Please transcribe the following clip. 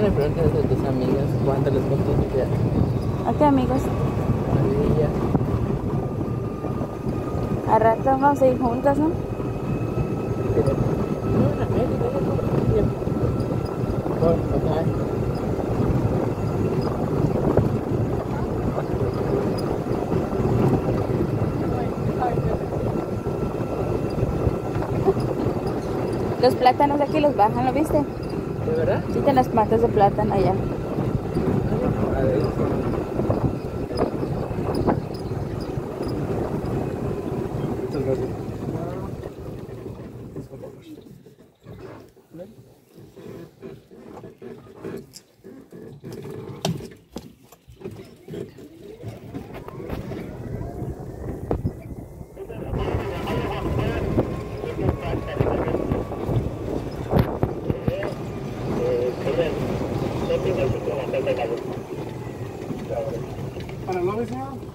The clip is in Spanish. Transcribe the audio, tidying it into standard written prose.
le preguntas a tus amigas cuánto les costó tu viaje. ¿A qué amigos? A ella. A rato vamos a ir juntas, ¿no? Los plátanos aquí los bajan, ¿lo viste? ¿De verdad? Sí, tienen las matas de plátano allá. Muchas gracias. ¿Para el lobby, señor?